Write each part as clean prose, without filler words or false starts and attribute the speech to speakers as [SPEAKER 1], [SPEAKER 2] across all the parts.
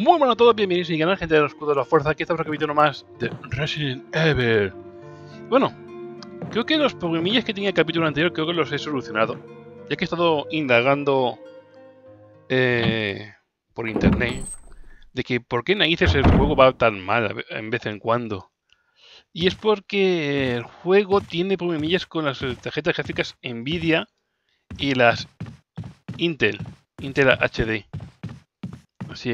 [SPEAKER 1] Muy buenas a todos, bienvenidos a mi canal, gente de los escudos de la fuerza. Aquí estamos en un capítulo más de Resident Evil. Bueno, creo que los problemillas que tenía el capítulo anterior creo que los he solucionado, ya que he estado indagando por internet de que por qué narices el juego va tan mal en vez en cuando. Y es porque el juego tiene problemillas con las tarjetas gráficas Nvidia y las Intel HD. Así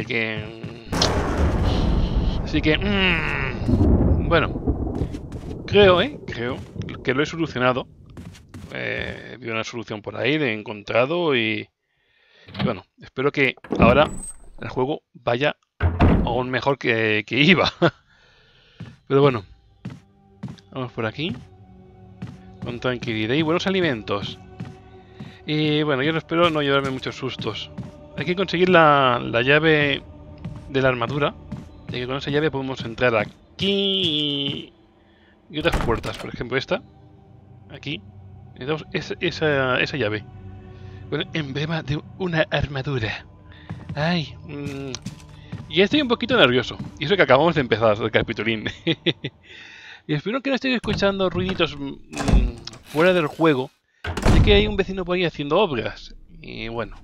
[SPEAKER 1] que... bueno, creo que lo he solucionado. Vi una solución por ahí, lo he encontrado y bueno, espero que ahora el juego vaya aún mejor que iba. Pero bueno, vamos por aquí con tranquilidad y buenos alimentos. Y bueno, yo espero no llevarme muchos sustos. Hay que conseguir la llave de la armadura, ya que con esa llave podemos entrar aquí y otras puertas, por ejemplo esta, aquí, necesitamos esa llave, con el emblema de una armadura. Ay, ya estoy un poquito nervioso, y eso que acabamos de empezar el capitulín. Y espero que no estéis escuchando ruiditos fuera del juego, ya que hay un vecino por ahí haciendo obras, y bueno.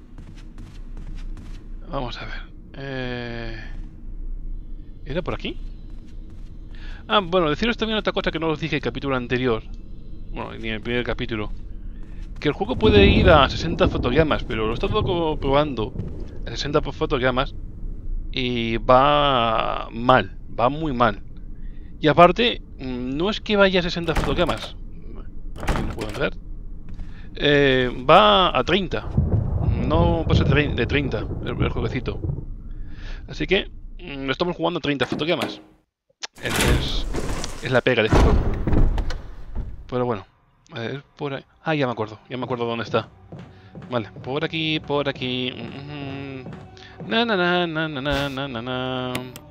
[SPEAKER 1] Vamos a ver. ¿Era por aquí? Ah, bueno, deciros también otra cosa que no os dije en el capítulo anterior. Bueno, ni en el primer capítulo. Que el juego puede ir a 60 fotogramas, pero lo he estado probando a 60 fotogramas y va mal, va muy mal. Y aparte, no es que vaya a 60 fotogramas. Aquí no puedo entrar. Va a 30. No pasa de 30 el jueguecito. Así que estamos jugando a 30 fotogramas. Es la pega de este juego. Pero bueno, a ver, por ahí. Ah, ya me acuerdo dónde está. Vale, por aquí, por aquí. Na na na na na na na na na.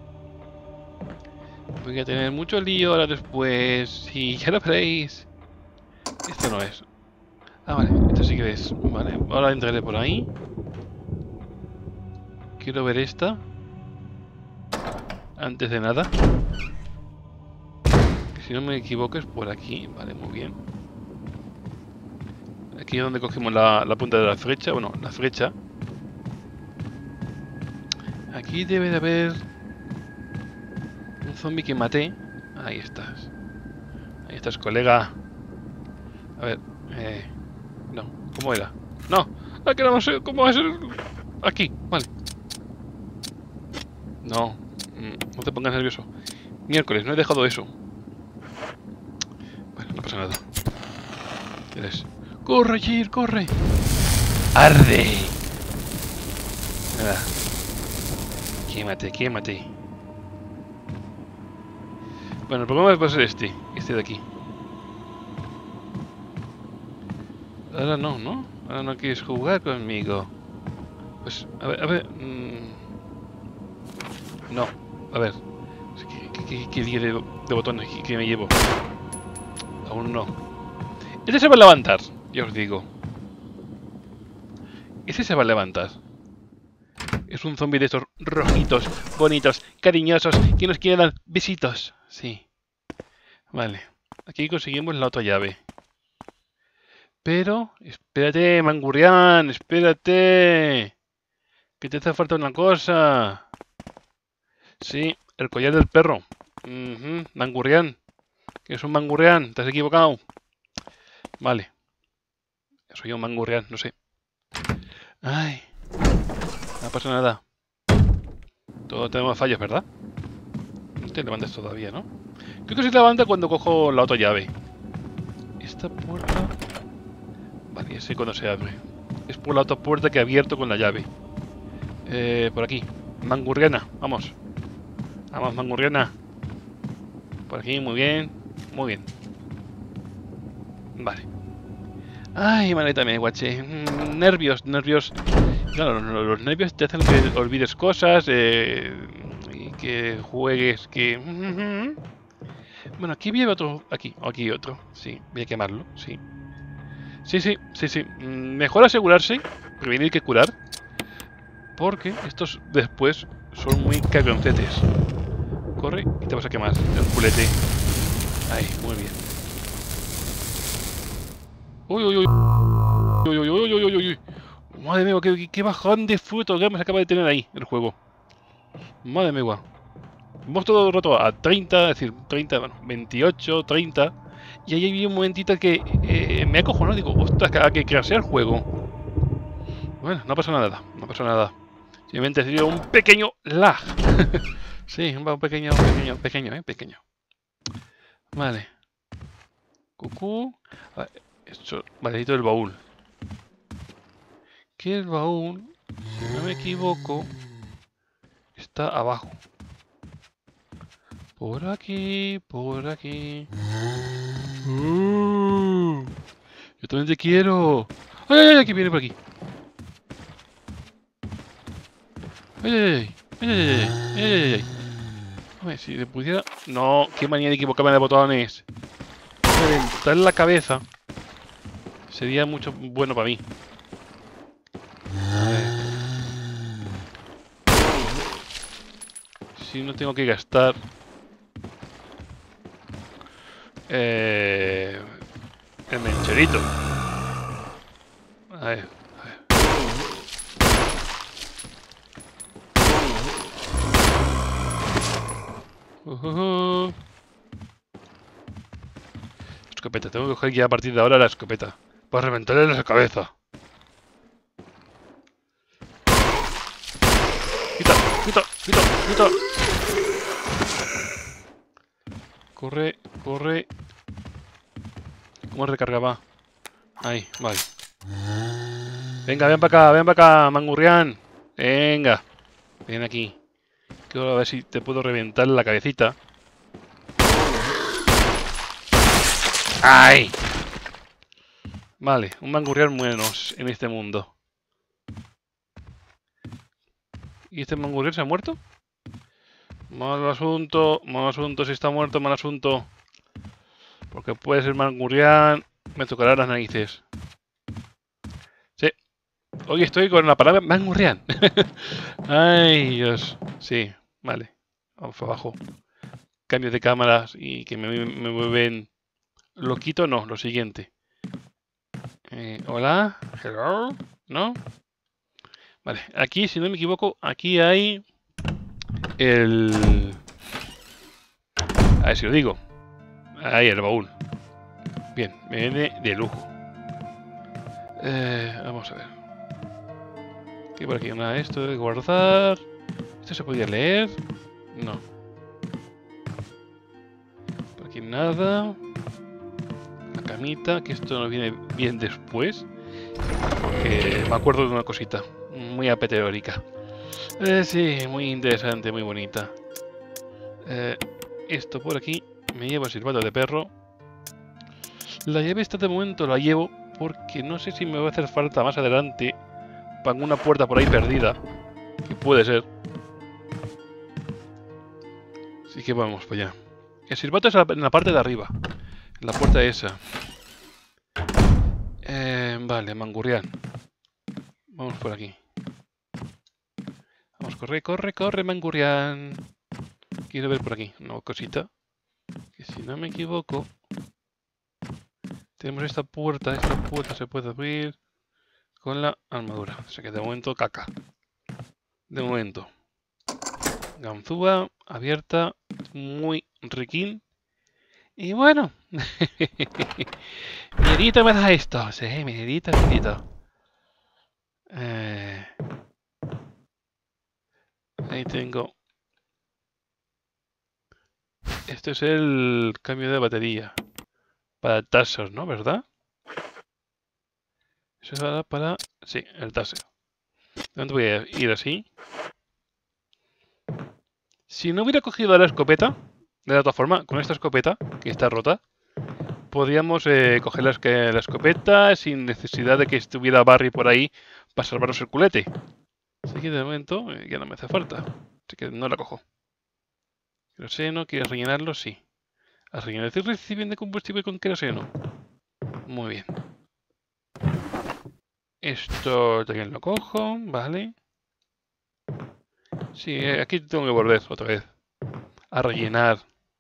[SPEAKER 1] Voy a tener mucho lío ahora después. Y ya lo veréis. Esto no es. Ah, vale, esto sí que es. Vale, ahora entraré por ahí. Quiero ver esta. Antes de nada. Si no me equivoco es por aquí. Vale, muy bien. Aquí es donde cogemos la punta de la flecha. Bueno, la flecha. Aquí debe de haber un zombie que maté. Ahí estás. Ahí estás, colega. A ver. No, ¿cómo era? No, que no sé cómo va a ser. Aquí, vale. No, no te pongas nervioso. Miércoles, no he dejado eso. Bueno, no pasa nada. ¿Quieres? ¡Corre, Jir, corre! ¡Arde! Nada. Quémate. Bueno, el problema va a ser este de aquí. Ahora no, ¿no? Ahora no quieres jugar conmigo. Pues, a ver... No, a ver. ¿Qué día de botones que me llevo? Aún no. Este se va a levantar, ya os digo. Ese se va a levantar. Es un zombie de estos rojitos, bonitos, cariñosos, que nos quiere dar besitos. Sí. Vale. Aquí conseguimos la otra llave. Pero, espérate, Mangurrián, espérate. Que te hace falta una cosa. Sí, el collar del perro. Mangurrián. Que es un Mangurrián, te has equivocado. Vale. Soy un Mangurrián, no sé. Ay. No pasa nada. Todos tenemos fallos, ¿verdad? No te levantas todavía, ¿no? Creo que se levanta cuando cojo la otra llave. Esta puerta... Vale, ya sé cuándo se abre. Es por la otra puerta que he abierto con la llave. Por aquí. Mangurriana, vamos. Vamos, Mangurriana. Por aquí, muy bien. Muy bien. Vale. Ay, maleta me guache. Nervios. Claro, los nervios te hacen que olvides cosas. Y que juegues, que... Bueno, aquí había otro. Aquí otro. Sí, voy a quemarlo, sí. Sí. Mejor asegurarse, prevenir que curar. Porque estos después son muy cabroncetes. Corre y te vas a quemar el culete. Ahí, muy bien. Uy, uy, uy. Uy, uy, uy, uy, uy, uy. Madre mía, qué bajón de frutos que me acaba de tener ahí el juego. Madre mía. Vamos todo el rato a 30, es decir, 30, bueno, 28, 30. Y ahí hay un momentito que me acojo, ¿no? Digo, ostras, que crashea el juego. Bueno, no pasa nada, no pasa nada. Simplemente ha sido un pequeño lag. Sí, un pequeño, pequeño. Vale. Cucú. Vale, esto, vale, necesito el baúl. Que el baúl, si no me equivoco, está abajo. Por aquí, por aquí. Yo también te quiero. ¡Ay, ay, ay! Que viene por aquí. ¡Ay, ay, ay! ¡Ay, ay, ay! ¡Ay, ay, ay! A ver, si le pudiera... No, qué manía de equivocarme de botones. Reventar la cabeza sería mucho bueno para mí. A ver. Si no tengo que gastar... el mencherito. A ver. Escopeta, tengo que coger ya a partir de ahora la escopeta. Para reventarle la cabeza. Quita. Corre. ¿Cómo recargaba? Ahí, vale. Venga, ven para acá, Mangurrián. Venga. Ven aquí. Quiero a ver si te puedo reventar la cabecita. ¡Ay! Vale, un Mangurrián menos en este mundo. ¿Y este Mangurrián se ha muerto? Mal asunto si está muerto, mal asunto. Porque puede ser Mangurrián. Me tocará las narices. Sí. Hoy estoy con la palabra Mangurrián. Ay, Dios. Sí, vale. Vamos abajo. Cambios de cámaras y que me mueven. Loquito, no, lo siguiente. Hola. Hello. ¿No? Vale, aquí, si no me equivoco, aquí hay el... A ver si lo digo. Ahí el baúl. Bien, me viene de lujo. Vamos a ver. ¿Qué por aquí? Nada, esto de guardar. ¿Esto se podía leer? No. Por aquí nada. La camita, que esto nos viene bien después. Porque me acuerdo de una cosita muy apeteórica. Sí, muy interesante, muy bonita. Esto por aquí. Me llevo el silbato de perro. La llave esta de momento la llevo porque no sé si me va a hacer falta más adelante para una puerta por ahí perdida. Que puede ser. Así que vamos para allá. El silbato es en la parte de arriba. En la puerta esa. Vale, Mangurrián. Vamos por aquí. Vamos, corre, Mangurrián. Quiero ver por aquí una cosita. Que si no me equivoco... Tenemos esta puerta se puede abrir con la armadura. O sea que de momento caca. De momento. Ganzúa abierta, muy riquín. Y bueno. Miedito me da esto. Sí, miedito. Ahí tengo. Esto es el cambio de batería. Para el taser, ¿no? ¿Verdad? Eso es para... Sí, el taser. ¿Dónde voy a ir así? Si no hubiera cogido la escopeta, de la otra forma, con esta escopeta, que está rota, podríamos coger la escopeta sin necesidad de que estuviera Barry por ahí para salvarnos el culete. Así que de momento ya no me hace falta. Así que no la cojo. Queroseno, ¿quieres rellenarlo? Sí. ¿Has rellenado el recipiente de combustible con queroseno? Muy bien. Esto también lo cojo, vale. Sí, aquí tengo que volver otra vez a rellenar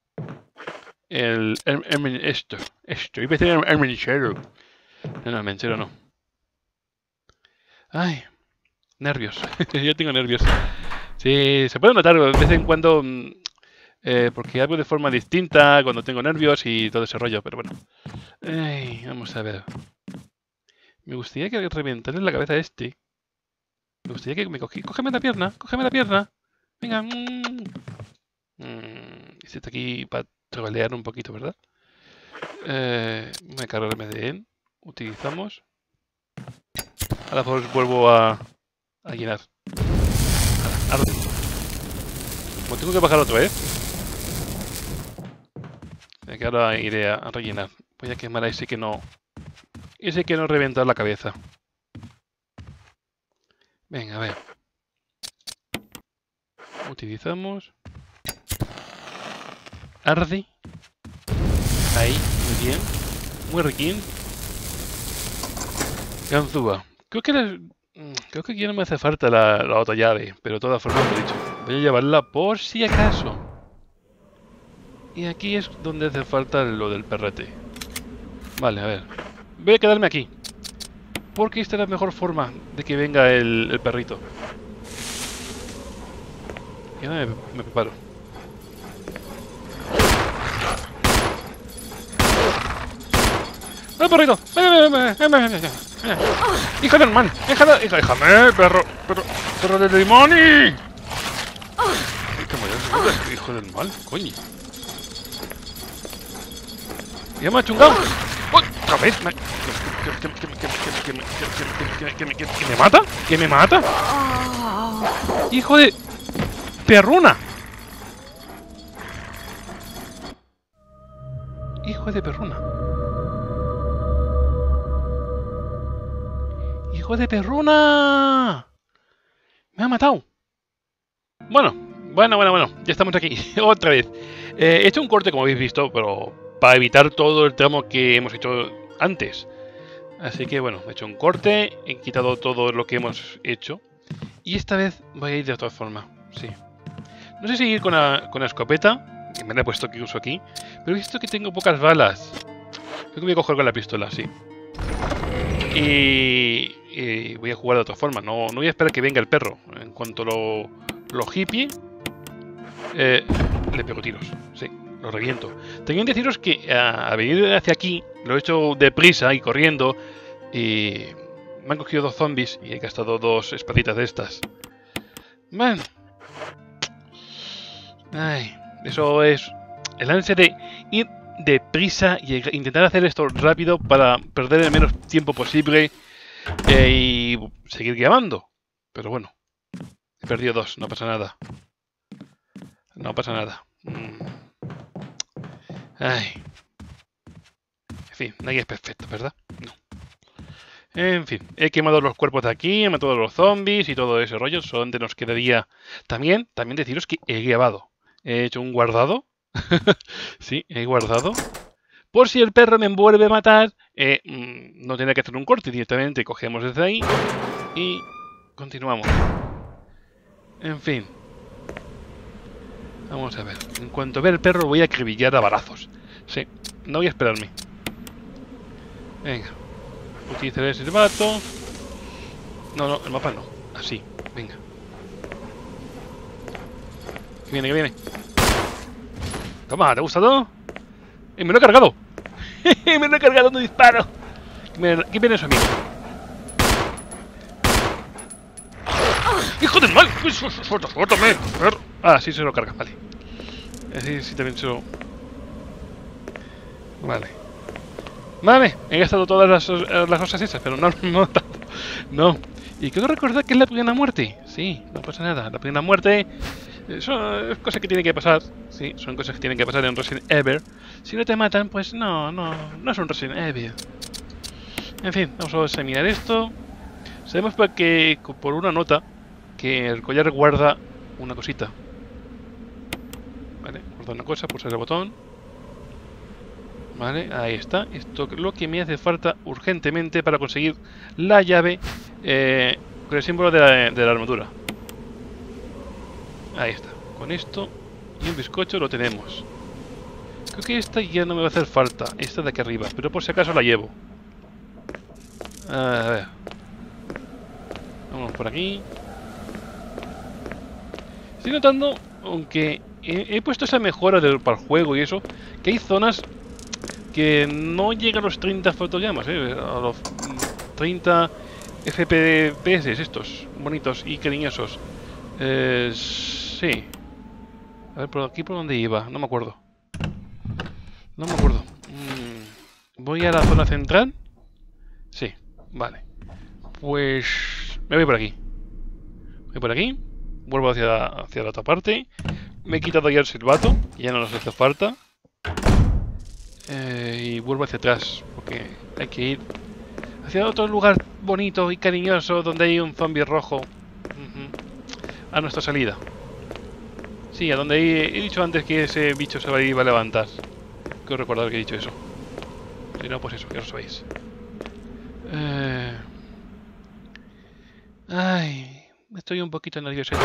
[SPEAKER 1] esto. Iba a decir el menichero. No, el menichero no. Ay, nervios. Yo tengo nervios. Sí, se puede notar de vez en cuando porque hago de forma distinta cuando tengo nervios y todo ese rollo, pero bueno. Ay, vamos a ver. Me gustaría que reventarle la cabeza a este. Me gustaría que me cógeme la pierna, cógeme la pierna. Venga. Este está aquí para trolear un poquito, ¿verdad? Voy a cargarme de él. Utilizamos. Ahora pues vuelvo a llenar. Ahora. Como tengo que bajar otra vez. Que ahora iré a rellenar. Voy a quemar a ese que no. Ese que no revienta la cabeza. Venga, a ver. Utilizamos. Arde. Ahí, muy bien. Muy riquín. Ganzúa. Creo que aquí no me hace falta la otra llave, pero de todas formas lo he dicho. Voy a llevarla por si acaso. Y aquí es donde hace falta lo del perrete. Vale, a ver. Voy a quedarme aquí. Porque esta es la mejor forma de que venga el perrito. Y ahora me preparo. ¡Ven, perrito! ¡Ven! ¡Hija del mal! ¡Déjame, perro de demonio! ¡Hijo del mal! ¡Coño! ¡Ya me ha chungado! ¡Otra vez! ¿Que me mata? ¿Que me mata? ¡Hijo de perruna! ¡Hijo de perruna! ¡Hijo de perruna! ¡Me ha matado! Bueno. Ya estamos aquí. Otra vez. He hecho un corte, como habéis visto, pero para evitar todo el tramo que hemos hecho antes. Así que bueno, he hecho un corte, he quitado todo lo que hemos hecho. Y esta vez voy a ir de otra forma. Sí. No sé si ir con la escopeta, que me la he puesto que uso aquí, pero he visto que tengo pocas balas. Creo que voy a coger con la pistola, sí. Y voy a jugar de otra forma. No voy a esperar que venga el perro. En cuanto lo hippie, le pego tiros. Sí, lo reviento. Tengo que deciros que a venir hacia aquí lo he hecho deprisa y corriendo. Y me han cogido 2 zombies y he gastado 2 espaditas de estas. Man. Ay, eso es el ansia de ir deprisa y intentar hacer esto rápido para perder el menos tiempo posible y seguir grabando. Pero bueno, he perdido 2, no pasa nada. No pasa nada. Ay. En fin, nadie es perfecto, ¿verdad? No. En fin, he quemado los cuerpos de aquí, he matado a los zombies y todo ese rollo. Solamente nos quedaría también deciros que he grabado. He hecho un guardado. Sí, he guardado. Por si el perro me vuelve a matar, no tendré que hacer un corte. Directamente cogemos desde ahí y continuamos. En fin. Vamos a ver. En cuanto vea el perro voy a acribillar a balazos. Sí, no voy a esperarme. Venga. Utilizaré ese silbato. No, el mapa no. Así, venga. Que viene. Toma, ¿te ha gustado? ¡Me lo he cargado! ¡Me lo he cargado, no disparo! ¿Qué viene eso, amigo? ¡Hijo del mal! ¡Suéltame! Ah, sí se lo carga, vale. Sí, también se lo... Vale, he gastado todas las cosas esas, pero no tanto. No. Y quiero recordar que es la primera muerte. Sí, no pasa nada. La primera muerte son cosas que tienen que pasar. Sí, son cosas que tienen que pasar en Resident Evil. Si no te matan, pues no es un Resident Evil. En fin, vamos a examinar esto. Sabemos que por una nota que el collar guarda una cosita. Vale, guarda una cosa, pulsar el botón. Vale, ahí está. Esto es lo que me hace falta urgentemente para conseguir la llave con el símbolo de la armadura. Ahí está. Con esto y un bizcocho lo tenemos. Creo que esta ya no me va a hacer falta. Esta de aquí arriba. Pero por si acaso la llevo. A ver. Vamos por aquí. Estoy notando, aunque he puesto esa mejora para el juego y eso, que hay zonas que no llegan a los 30 fotogramas, a los 30 FPS estos, bonitos y cariñosos. Sí. A ver, por aquí por dónde iba, no me acuerdo. No me acuerdo. Voy a la zona central. Sí, vale. Pues me voy por aquí. Voy por aquí. Vuelvo hacia la otra parte. Me he quitado ya el silbato. Ya no nos hace falta. Y vuelvo hacia atrás. Porque hay que ir hacia otro lugar bonito y cariñoso donde hay un zombie rojo. A nuestra salida. Sí, a donde he dicho antes que ese bicho se iba a levantar. Quiero recordar que he dicho eso. Si no, pues eso, que lo sabéis. Ay, estoy un poquito nerviosete.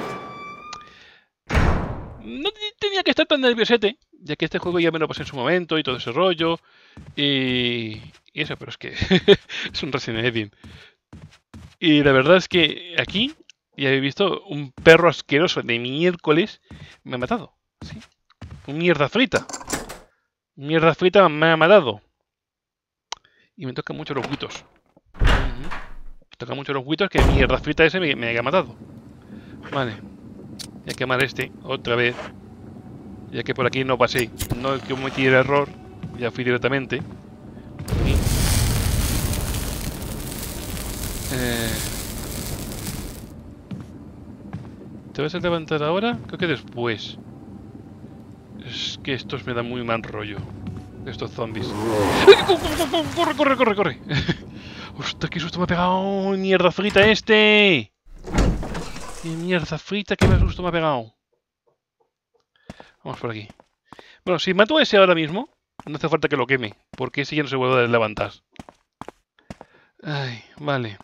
[SPEAKER 1] No tenía que estar tan nerviosete, ya que este juego ya me lo pasé en su momento y todo ese rollo. Y eso, pero es que es un Resident Evil. Y la verdad es que aquí ya he visto un perro asqueroso de miércoles me ha matado. ¿Sí? Un mierda frita. Mierda frita me ha matado. Y me tocan mucho los huitos. Me tocan mucho los huitos que mierda frita ese me haya matado. Vale. Voy a quemar este otra vez. Ya que por aquí no pasé. No cometí el error. Ya fui directamente. Aquí. ¿Te vas a levantar ahora? Creo que después. Es que estos me dan muy mal rollo. Estos zombies. ¡Corre, corre, corre, corre! ¡Hostia, qué susto me ha pegado! ¡Mierda frita este! ¡Qué mierda frita, qué susto me ha pegado! Vamos por aquí. Bueno, si mato a ese ahora mismo, no hace falta que lo queme, porque ese ya no se vuelve a levantar. Ay, vale.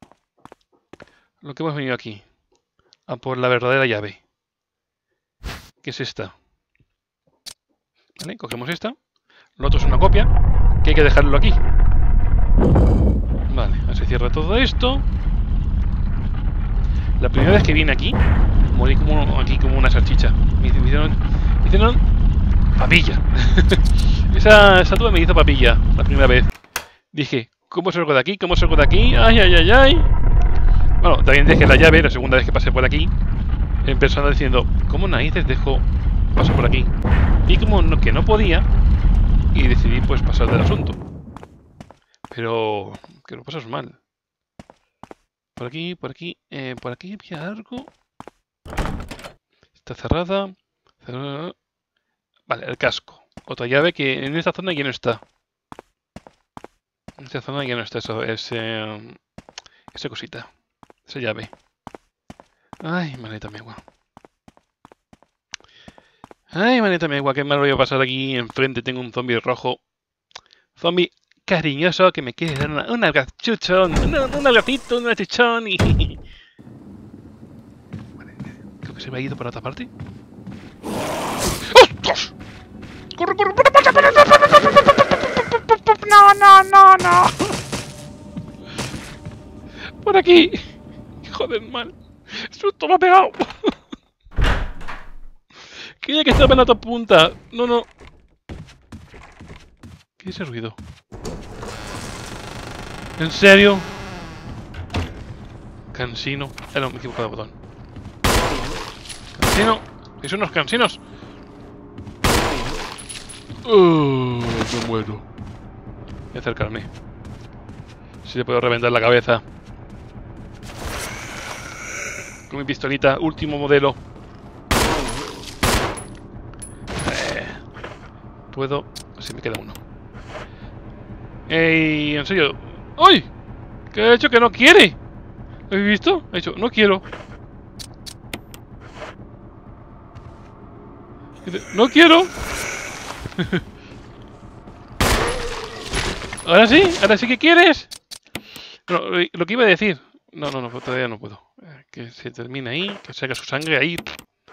[SPEAKER 1] Lo que hemos venido aquí. A por la verdadera llave. ¿Qué es esta? Vale, cogemos esta. Lo otro es una copia, que hay que dejarlo aquí. Vale, ahora se cierra todo esto. La primera vez que vine aquí, morí aquí como una salchicha. Me hicieron papilla. Esa estatua me hizo papilla la primera vez. Dije, ¿cómo salgo de aquí? ¿Cómo salgo de aquí? ¡Ay, ay, ay, ay! Bueno, también dejé la llave la segunda vez que pasé por aquí. En persona diciendo, ¿cómo narices dejo paso por aquí? Y como que no podía, y decidí pues pasar del asunto. Pero que lo pasas mal. Por aquí, por aquí, por aquí había algo. Está cerrada. Vale, el casco. Otra llave que en esta zona ya no está. En esta zona ya no está esa cosita. Esa llave. Ay, maneta megua. Ay, maneta megua, qué mal voy a pasar aquí. Enfrente tengo un zombie rojo. Zombie cariñoso que me quiere dar un algachuchón. Un algacito, un achuchón y... Vale, creo que se me ha ido por otra parte. ¡Ostras! ¡Corre, corre! ¡No, no, no, no! Por aquí. Joder, mal. Susto me ha pegado. Quería que estaba en la otra punta. No, no. ¿Qué es ese ruido? ¿En serio? Cansino. No, me he equivocado de botón. Cansino. ¿Qué son los cansinos? Me muero. Voy a acercarme. Si le puedo reventar la cabeza. Con mi pistolita, último modelo. Puedo... Si me queda uno. ¡Ey! ¿En serio? ¡Ay! ¿Qué ha hecho que no quiere? ¿Lo habéis visto? Ha dicho, no quiero. Dice, no quiero. Ahora sí que quieres. No, lo que iba a decir. No, todavía no puedo. Que se termine ahí, que saque su sangre ahí.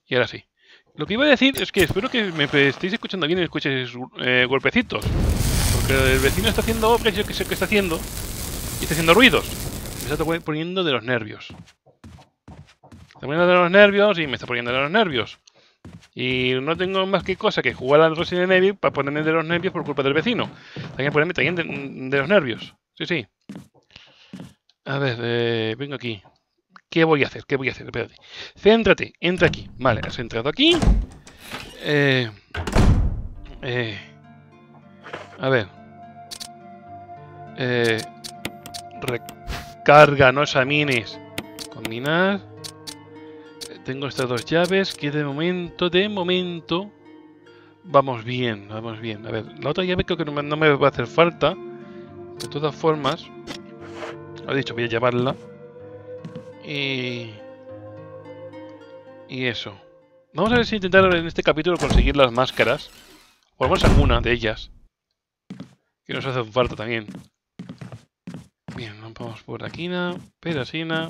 [SPEAKER 1] Y ahora sí. Lo que iba a decir es que espero que me estéis escuchando bien y escuchéis golpecitos. Porque el vecino está haciendo obras, yo que sé qué está haciendo. Y está haciendo ruidos. Me está poniendo de los nervios. Está poniendo de los nervios y me está poniendo de los nervios. Y no tengo más que cosa que jugar al Resident Evil para ponerme de los nervios por culpa del vecino. También ponerme también de los nervios. Sí, sí. A ver, vengo aquí. ¿Qué voy a hacer? ¿Qué voy a hacer? Espérate. Céntrate. Entra aquí. Vale, has entrado aquí. A ver. Recarga, no examines. Combinar. Tengo estas dos llaves que de momento... Vamos bien, vamos bien. A ver, la otra llave creo que no me va a hacer falta. De todas formas... Lo he dicho, voy a llevarla. Y eso. Vamos a ver si intentar en este capítulo conseguir las máscaras. O al menos alguna de ellas. Que nos hacen falta también. Bien, vamos por aquí. Perasina.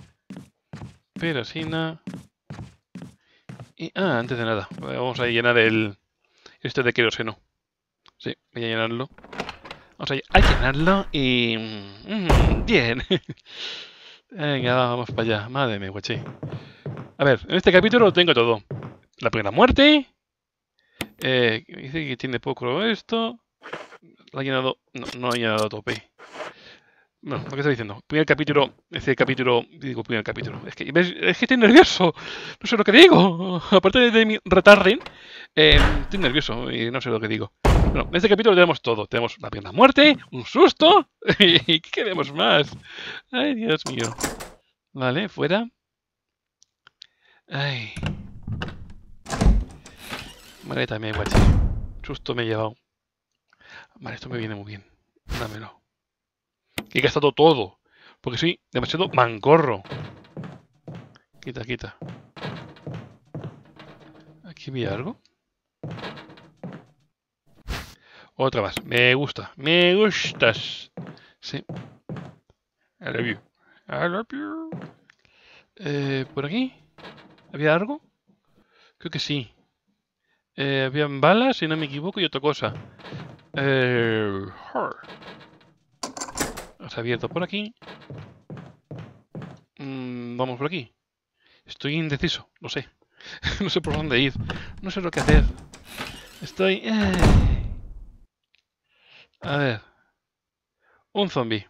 [SPEAKER 1] Y... antes de nada. Vamos a llenar este de queroseno. Sí, voy a llenarlo. Vamos a llenarlo y... bien. Venga, vamos para allá. Madre mía, guaché. A ver, en este capítulo lo tengo todo. La primera muerte. Dice que tiene poco esto. Lo ha llenado... No ha llenado a tope. Bueno, lo que estoy diciendo. Primer capítulo... Digo primer capítulo. Es que estoy nervioso. No sé lo que digo. Aparte de mi retarden, estoy nervioso y no sé lo que digo. Bueno, en este capítulo tenemos todo. Tenemos la primera muerte, un susto. ¿Y qué queremos más? Ay, Dios mío. Vale, fuera. Ay. Vale, también, guachi. Susto me he llevado. Vale, esto me viene muy bien. Dámelo. Que he gastado todo. Porque soy demasiado mancorro. Quita, quita. ¿Aquí vi algo? Otra más. Me gusta. Me gustas. Sí. I love you. I love you. ¿Por aquí? ¿Había algo? Creo que sí. Habían balas, si no me equivoco, y otra cosa. Has abierto por aquí. Vamos por aquí. Estoy indeciso, lo sé. No sé por dónde ir. No sé lo que hacer. Estoy... A ver. Un zombie.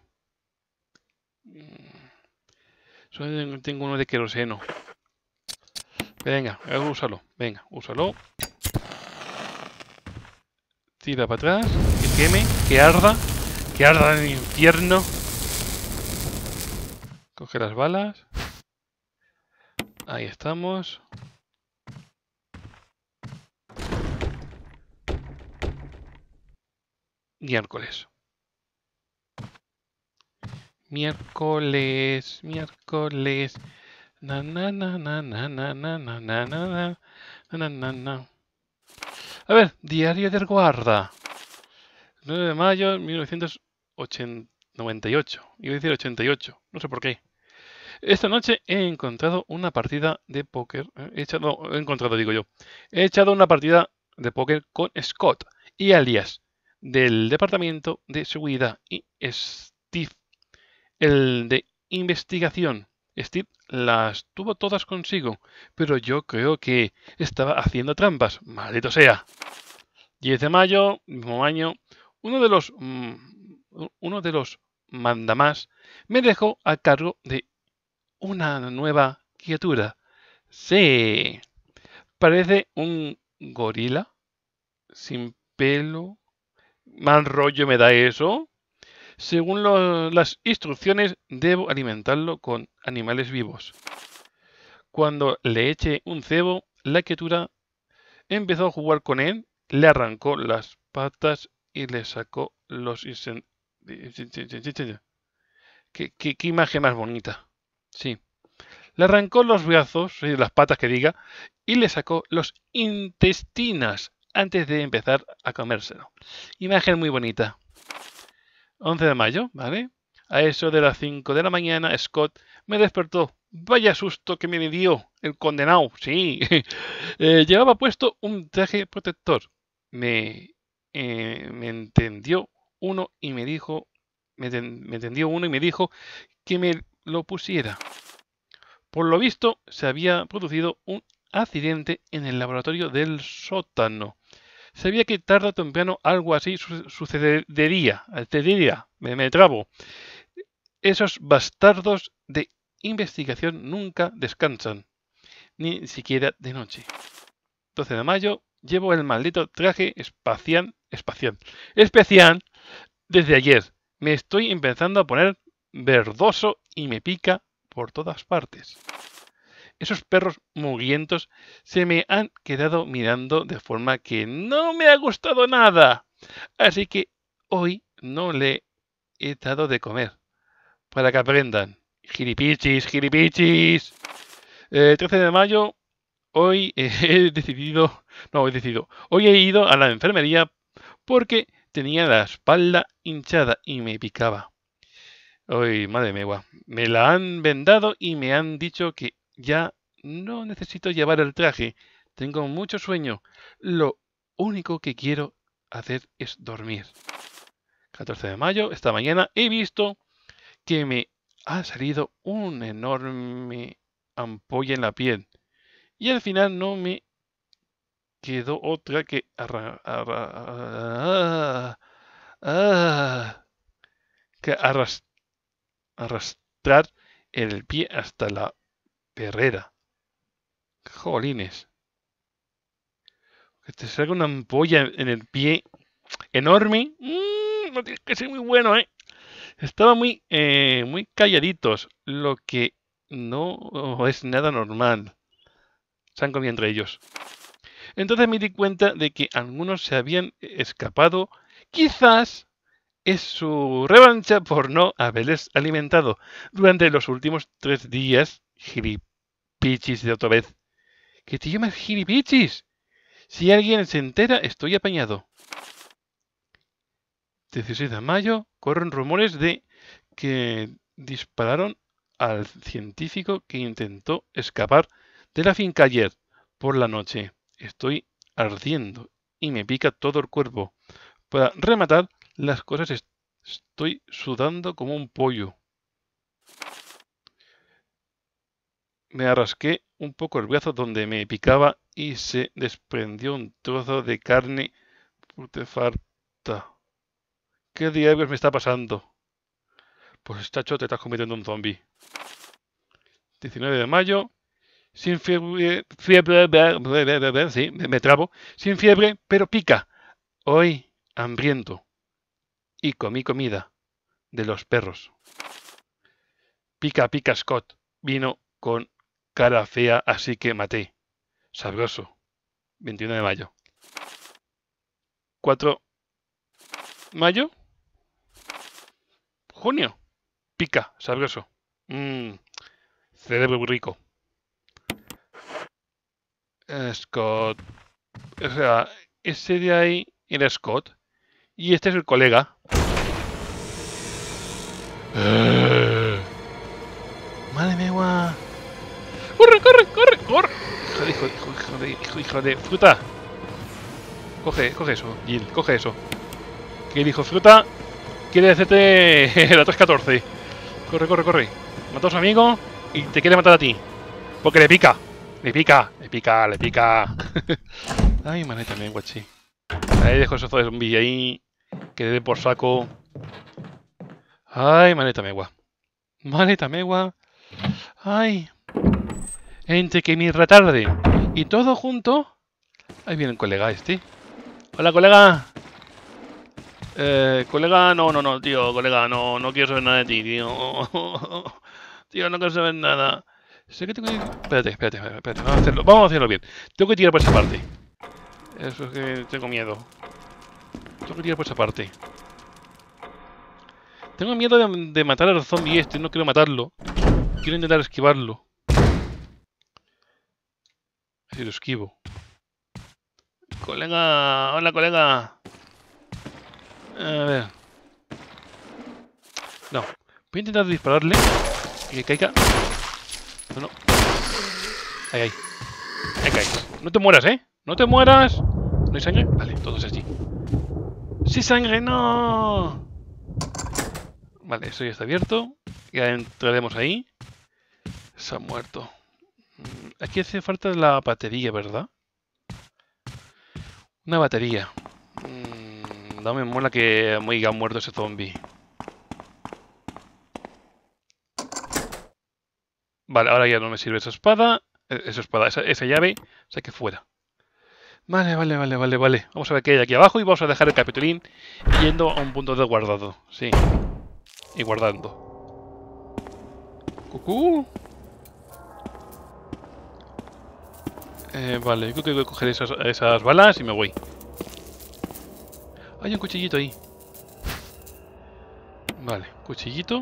[SPEAKER 1] Solo tengo uno de queroseno. Venga, úsalo. Venga, úsalo. Tira para atrás. Que queme. Que arda. Que arda en el infierno. Coge las balas. Ahí estamos. Miércoles. Miércoles. Na na na na na na na na na na na na. A ver, diario del guarda. 9 de mayo de 1998. Iba a decir 88. No sé por qué. Esta noche he encontrado una partida de póker. He echado una partida de póker con Scott y alias del departamento de seguridad y Steve, el de investigación. Steve las tuvo todas consigo, pero yo creo que estaba haciendo trampas. Maldito sea. 10 de mayo, mismo año, uno de los mandamás me dejó a cargo de una nueva criatura. Sí. Parece un gorila sin pelo. Mal rollo me da eso. Según las instrucciones, debo alimentarlo con animales vivos. Cuando le eché un cebo, la criatura empezó a jugar con él, le arrancó las patas y le sacó los... ¿Qué imagen más bonita? Sí. Le arrancó los brazos, las patas que diga, y le sacó los intestinos antes de empezar a comérselo. Imagen muy bonita. 11 de mayo, ¿vale? A eso de las 5 de la mañana, Scott me despertó Vaya susto que me dio el condenado, sí. Llevaba puesto un traje protector. Me entendió uno y me dijo, me entendió uno y me dijo que me lo pusiera. Por lo visto, se había producido un accidente en el laboratorio del sótano. Sabía que tarde o temprano algo así sucedería. Me trabo. Esos bastardos de investigación nunca descansan, ni siquiera de noche. 12 de mayo, llevo el maldito traje especial desde ayer. Me estoy empezando a poner verdoso y me pica por todas partes. Esos perros mugrientos se me han quedado mirando de forma que no me ha gustado nada. Así que hoy no le he dado de comer. Para que aprendan. Gilipichis, gilipichis. 13 de mayo, hoy he decidido... No, he decidido. Hoy he ido a la enfermería porque tenía la espalda hinchada y me picaba. Ay, madre mía, me la han vendado y me han dicho que ya no necesito llevar el traje. Tengo mucho sueño. Lo único que quiero hacer es dormir. 14 de mayo, esta mañana he visto que me ha salido una enorme ampolla en la piel. Y al final no me quedó otra que arrastrar el pie hasta la perrera. Jolines. Que te salga una ampolla en el pie enorme. No tiene que ser muy bueno, ¿eh? Estaban muy calladitos, lo que no es nada normal. Se han comido entre ellos. Entonces me di cuenta de que algunos se habían escapado. Quizás es su revancha por no haberles alimentado durante los últimos 3 días. Gilipichis de otra vez. ¿Qué tío más gilipichis? Si alguien se entera, estoy apañado. 16 de mayo, corren rumores de que dispararon al científico que intentó escapar de la finca ayer por la noche. Estoy ardiendo y me pica todo el cuerpo. Para rematar las cosas, estoy sudando como un pollo. Me arrasqué un poco el brazo donde me picaba y se desprendió un trozo de carne putrefacta. ¿Qué diablos me está pasando? Pues chacho, te estás convirtiendo en un zombie. 19 de mayo, sin fiebre, sí, me trabo, sin fiebre, pero pica. Hoy, hambriento. Y comí comida de los perros. Pica, pica, Scott. Vino con cara fea, así que maté. Sabroso. 21 de mayo. 4 de mayo. Junio. Pica, sabroso. Cerebro muy rico. Scott. O sea, ese de ahí era Scott. Y este es el colega. Madre mía. ¡Corre, corre, corre, corre! Hijo de fruta. Coge eso, Jill, coge eso. Que dijo fruta quiere hacerte la 314. Corre, corre, corre. Mata a su amigo y te quiere matar a ti. Porque le pica. Le pica, le pica, le pica. Ay, maneta me guachi. Ahí dejo esos zombies ahí. Que le den por saco. Ay, maneta megua. Maneta megua. Ay. Entre que me retarde y todo junto. Ahí viene el colega este. Hola, colega. Colega, no, tío, colega, no quiero saber nada de ti, tío. Tío, no quiero saber nada. Sé que tengo que... Espérate. Vamos a hacerlo bien. Tengo que tirar por esa parte. Eso es que tengo miedo. Tengo que tirar por esa parte. Tengo miedo de matar al zombie este. No quiero matarlo. Quiero intentar esquivarlo. Así lo esquivo. Colega, hola, colega. A ver. No. Voy a intentar dispararle. Y que caiga. No, no. Ahí, ahí. Ahí caes. No te mueras, ¿eh? No te mueras. ¿No hay sangre? Vale, todo es así. ¡Sí, sangre! ¡No! Vale, eso ya está abierto. Ya entraremos ahí. Se ha muerto. Aquí hace falta la batería, ¿verdad? Una batería. No me mola que haya muerto ese zombie. Vale, ahora ya no me sirve esa espada. Esa llave. O sea que fuera. Vale. Vamos a ver qué hay aquí abajo y vamos a dejar el capitulín yendo a un punto de guardado. Sí. Y guardando. ¡Cucú! Vale, yo creo que voy a coger esas balas y me voy. Hay un cuchillito ahí. Vale, cuchillito.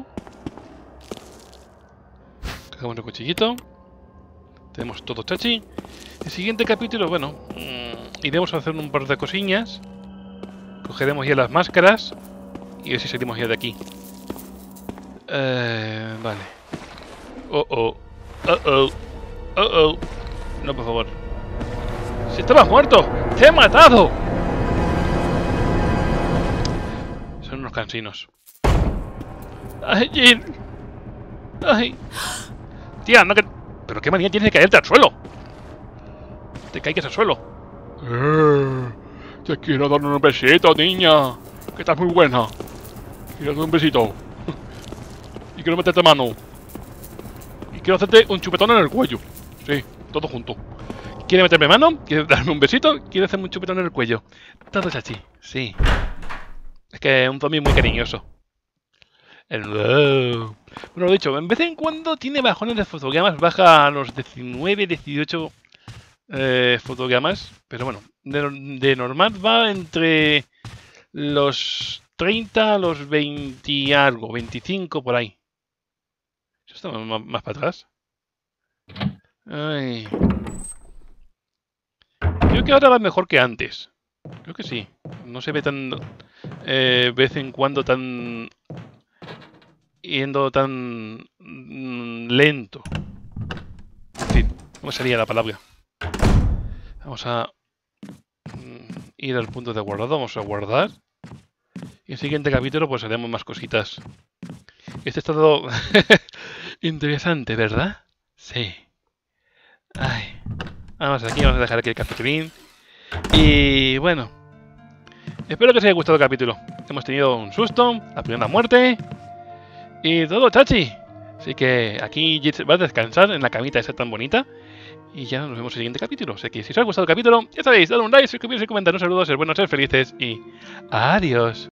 [SPEAKER 1] Cogemos el cuchillito. Tenemos todo chachi. El siguiente capítulo, bueno, iremos a hacer un par de cosillas. Cogeremos ya las máscaras. Y a ver si salimos ya de aquí. Vale. No, por favor. ¡Si estabas muerto! ¡Te he matado! Son unos cansinos. ¡Ay, Jill! ¡Ay! Tía, no que... ¿Pero qué manía tienes de caerte al suelo? Te caigas al suelo. Te quiero dar un besito, niña. Que estás muy buena. Quiero dar un besito. Y quiero meterte mano. Y quiero hacerte un chupetón en el cuello. Sí, todo junto. ¿Quiere meterme mano? ¿Quiere darme un besito? ¿Quiere hacerme un chupetón en el cuello? Todo es así, sí. Es que es un zombie muy cariñoso. Bueno, lo dicho, en vez en cuando tiene bajones de fotogramas, baja a los 19, 18 fotogramas. Pero bueno, de normal va entre los 30 a los 20 y algo, 25 por ahí. ¿Eso está más para atrás? Ay. Creo que ahora va mejor que antes. Creo que sí. No se ve tan... vez en cuando tan... yendo tan... lento. En fin, no me salía la palabra. Vamos a... ir al punto de guardado. Vamos a guardar. Y en el siguiente capítulo pues haremos más cositas. Este ha estado... interesante, ¿verdad? Sí. Ay. Vamos aquí, vamos a dejar aquí el capitulín. Y bueno, espero que os haya gustado el capítulo. Hemos tenido un susto, la primera muerte y todo chachi. Así que aquí va a descansar en la camita esa tan bonita. Y ya nos vemos en el siguiente capítulo. Así que si os ha gustado el capítulo, ya sabéis, dadle un like, suscribiros y comentar. Un saludo, ser buenos, ser felices y adiós.